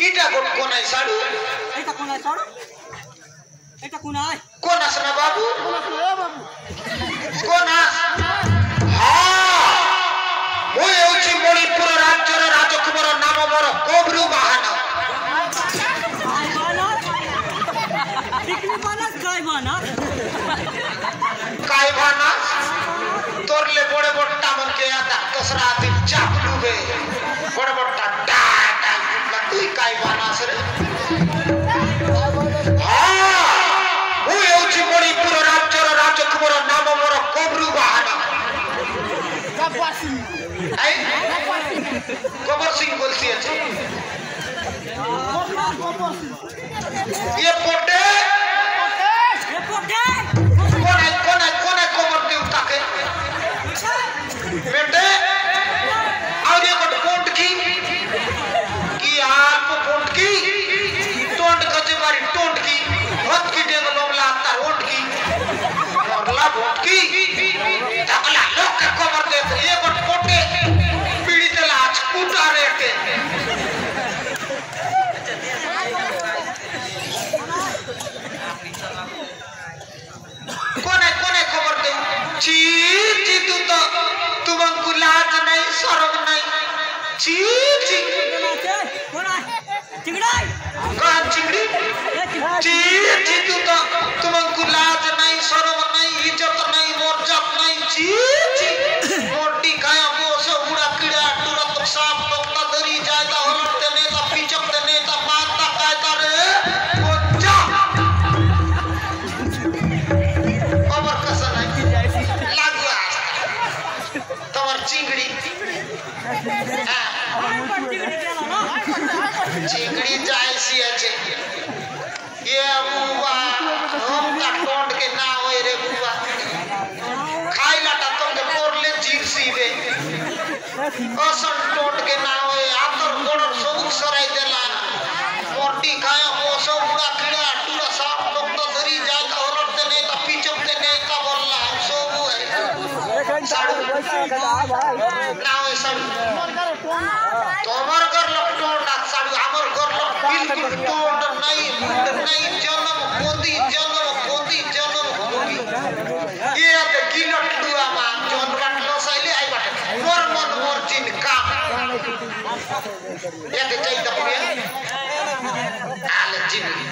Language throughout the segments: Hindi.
इटा गोट कोनाय साडू एटा कोनाय साडू एटा कोनाय कोनास ना बाबू कोनास ना बाबू कोनास हां मो हेउची मणिपुर राज्यर राजकुमार नाम मोर कोब्रु बाहन काय बाना तोरले बड़े बट्टा मन के आता कसरा दिन चापलू बे बड़े बट्टा टाटा तुई काय बाना रे हां वो हेउची मणिपुर राज्यर राजकुमार नाम मोर कोब्रु बाहन आई गोबर सिंह बोलसी আছে ये पोटे कोने कोबर दे उताके बेटे और ये कोट पोंट की आप पोंट की टोंट गजे मारी टोंट की हत की डेंग लोमला आता ओंट की मोरला बोंट की तकला लोग के कोबर दे ये कोट पोटे पीड़ी तेला आज कूटा रेटे कोने खबर दे ची ची तो तुमको लाज नहीं शर्म नहीं ची ची कोना चिंगड़ाई कौन चिंगड़ी ची ची तो तुमको लाज नहीं शर्म नहीं इज्जत नहीं मोर्जत नहीं ची ची मोटी काया बोस बुड़ा कीड़ा टुरा तो सांप टोकता दरी जाता होलते नेता पिचकते नेता मारता कायता रे बोचा खबर कसा नहीं लागू तमर चिंगड़ी चिंगड़ी जाय सी আছে ये बुआ हम का टोंड के ना होय रे बुआ खाई लाटा तुमके पोरले जीर सीबे असन टोंड के ना होय आतर गोड़ सब सराय देला मोटी खाया मोसो बुड़ा कीड़ा टूरा सांप टोकता धरी जाता होलते नहीं ता पिचकते नहीं का बोलला सब है साडू ना होय साडू तोमर कर लोग टोंड साडू हमर कर लोग बिल्कुल टोंड नहीं जन्म कोदी ये अब किलो टुआ मा जोन काटलो साइले आई बाटे मोर मन मोर चिन काम ये के चाहिए तपुया आले जिंदगी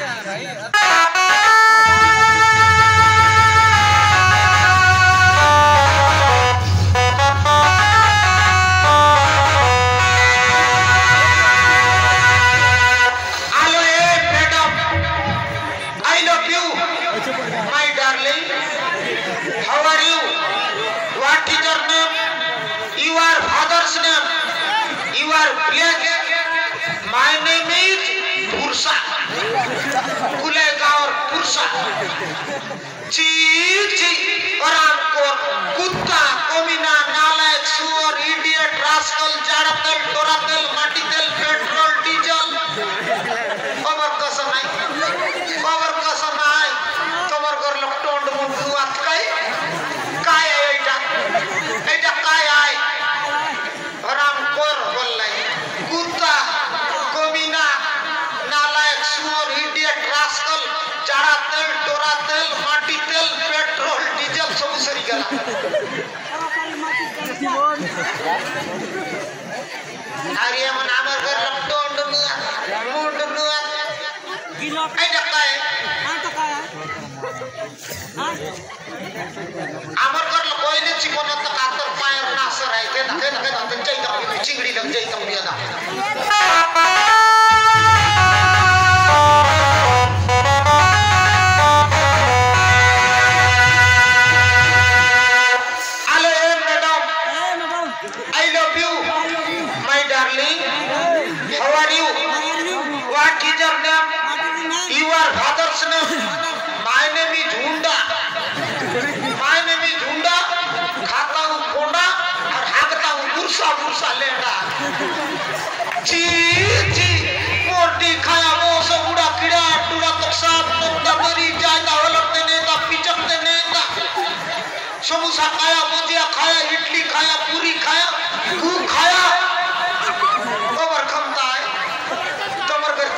My name is Pursa. Kulegaon Pursa. Chi Aramkor Kutta Komina Nalayak Suor Idiot Rascal Jaratel Toratel Matitel Petrol Diesel. Cover Kasanai. Cover Gorlok Tond Muat Kai. Kai Aida. Aida Kai Ai. Aramkor Bolai. Kutta Komina Nalayak Suor Idiot Rascal Jaratel Toratel Matitel Petrol Diesel सब सरी गला अरे मन आमर घर लपटोंड नुआ मुंड नुआ गिलो आई डक्का है आमर घर कोई ने चिकोन त कातर पायर नासर है के नके चाहिए त चिंगड़ी लग जाई तम बिया खाता हूँ कोंडा और हागता हूँ बुरसा लेंडा ची मोटी खाया वो सब बुड़ा कीड़ा टूरा तक सांप टोकता दरी जाता होलते नेता पिचकते नेता समोसा खाया भुजिया खाया इडली खाया पूरी खाया गू खाया कबर खमता है तमर घर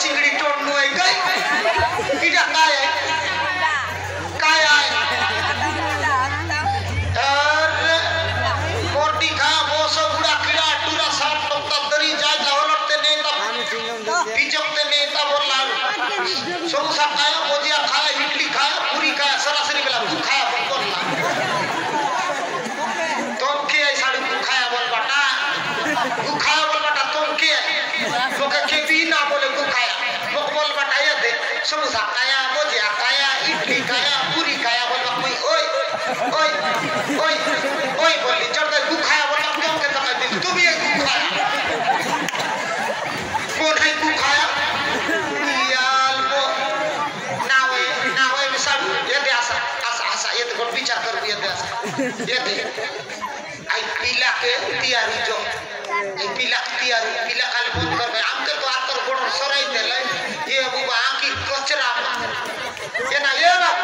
ओए ओए ओए बोली चढ़ गई गुखाया बोला क्यों के तक दिल तू भी एक गुखाया कौन है गुखाया याल वो नावे मिसाल ये दे आसा ये तो विचार कर ये दे आसा ये दे आई पीला के तैयारी जो आई पीला तैयारी पीला काल फोन कर भाई हमके तो आतर गोड़ सराई देले ये बुबा आंखी कचरा ये ना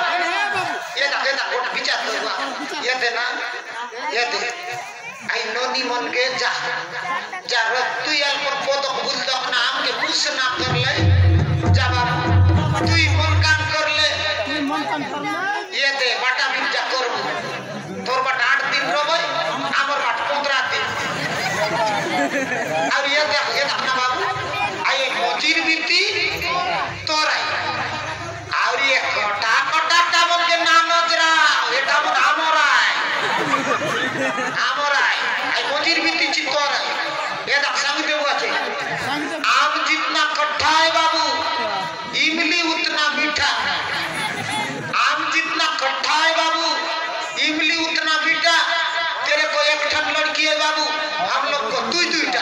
गोड़ विचार कर ये दे ना ये दे आई नोनी मन के जा तू याल पर पोदक बुलदक ना हमके कुछ ना कर ले जा बाबू तू मन काम कर ले ये दे बाटा बिजा करबू तोर बाट 8 दिन रहबै हमर बाट 15 दिन और ये देख ना बाबू आई मोचिर बीती तोर आई और ये कटा मन के नाम नजरा एटा मन हमराय आई मोचिर बीती चित्तोर आई ये देख संग देव আছে आम जितना कट्ठा है बाबू इमली उतना मीठा आम जितना कट्ठा है बाबू इमली उतना मीठा तेरे को एक ठन लड़की है बाबू हम लोग को दुईटा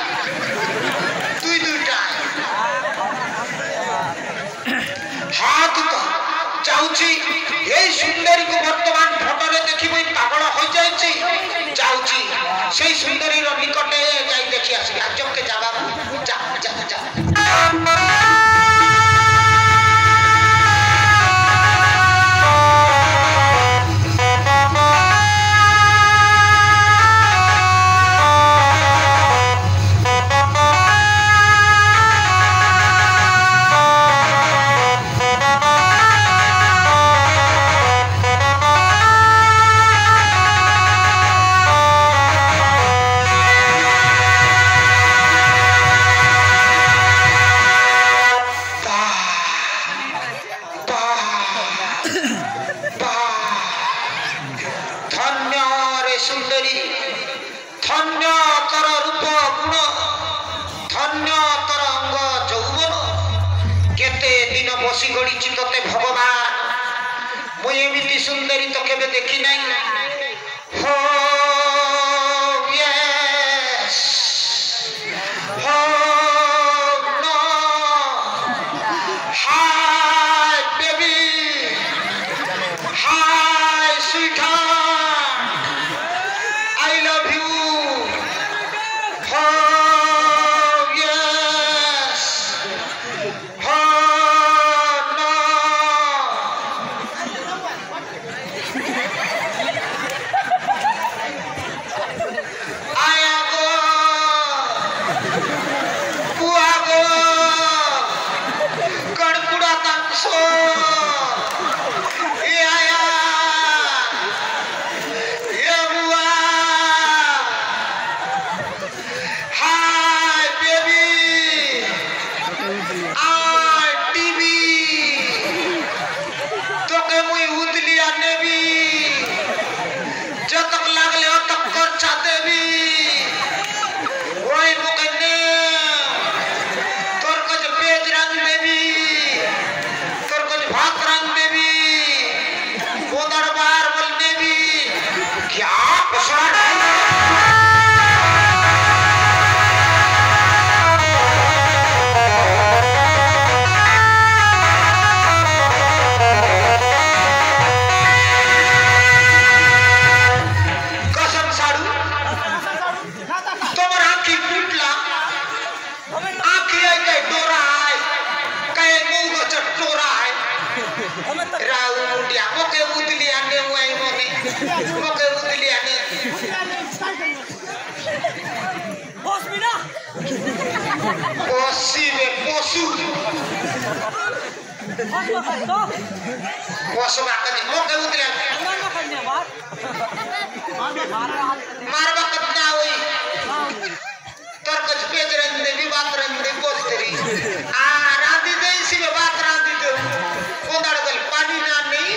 है हाथ तो चाहूची এই সুন্দরী को বর্তমান ফটোরে দেখি মই পাগল হই যাইছি চাহूची সেই সুন্দরীর নিকটে যাই দেখি আসি আজকে যা বাবু যা যা যা बसी गड़ी तोते भगवान मुई एमिति सुंदरी तो केबे देखी नहीं हो यस हो no hi baby hi sweetheart I love you हो मारवा कितना हुई तोर कुछ पेज रंग दे भी बात रंग दे बोल तेरी आ राती दे इसी में बात राती दे कोंदाड़ गल पानी ना नहीं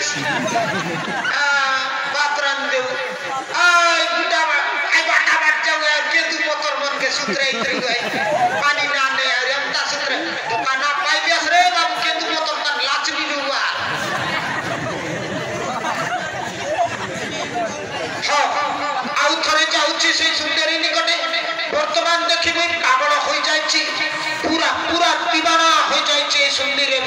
आ बात रंग दे आई बुढ़ा आई बाटा बाट जाओ यार के तू पत्थर मन के सूत्र इतरी गए पानी ना नहीं यार हमता सूत्र तो काना पाई बियास रे बाबू के तू पत्थर का लाच भी हुआ मुई पागल हो जाइछि पूरा पूरा दीवाना हो जाइछि सुंदरी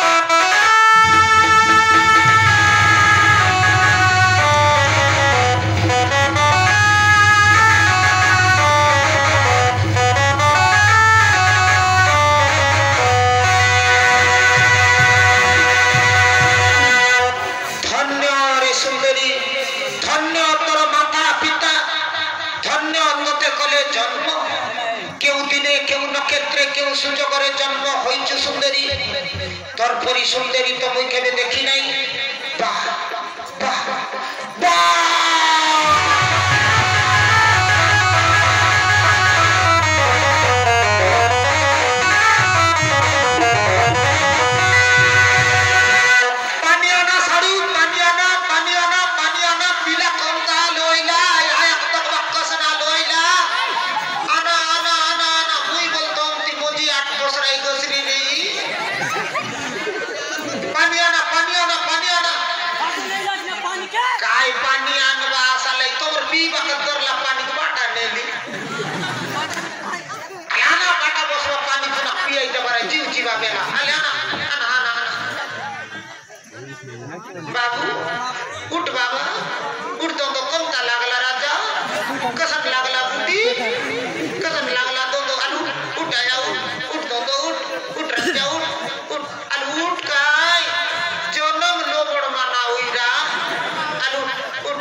सुजोगरे जन्म होइछु सुंदरी तोर परी सुंदरी तो मुई केबे देखि नाही वाह वाह वाह पानियाना साडू पानियाना पीला कंदा लोइला आया तक बक्कसना लोइला आना आना आना आना मुई बोलतो मोजी 8 बছর आई गसरी नहीं पानियाना काय पानी आनवा साले तोर पी बकत करला पानी के बाटा नेली आना बाटा बसवा पानी पुना पियाई त बारे जीव जीवा बेला आना आना आना बाबू उठ बाबा उठ तो कमता लागला राजा कसम लागला बुटी कसम लागला तो आलू उठ आया उठ तो उठ राजा उठ आलू उठ काय जनम लोबड़ माना होइरा आलू उठ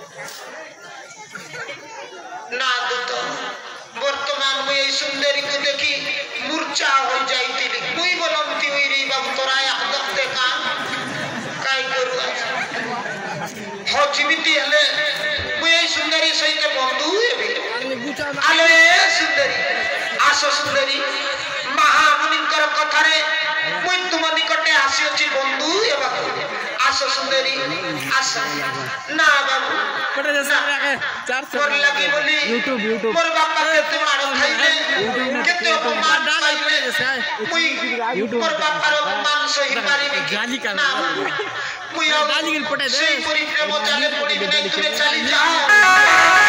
ना तो वर्तमान में এই सुंदरी को देखी मूर्छा हो जाइतिली कोई बोलमती होई रे बाबू तोरा या देखते का काय करू हो जीविती हले मुई এই सुंदरी सहित बंधु हेबी आले सुंदरी आसो सुंदरी महामुनिकर कथारे मुई तुम निकटे आसी अछि बंधु हेबा आसो सुंदरी आसा ना बाबू मोर लगी बोली मोर बापा केते मार खाइले केते अपमान खाइले मुई मोर बापार अपमान सही पारिबी ना मुई गाली गिल पटे दे सही परि प्रेम जागे पड़ी बिना तुमे चली जाओ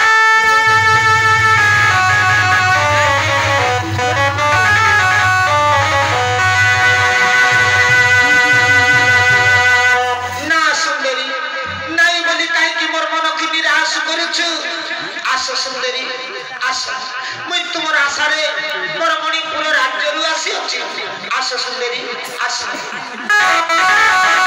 आस सुंदरी आस मुई तुमर आशा रे मोर मणिपुर राज्य रु आसी अछि आस सुंदरी आस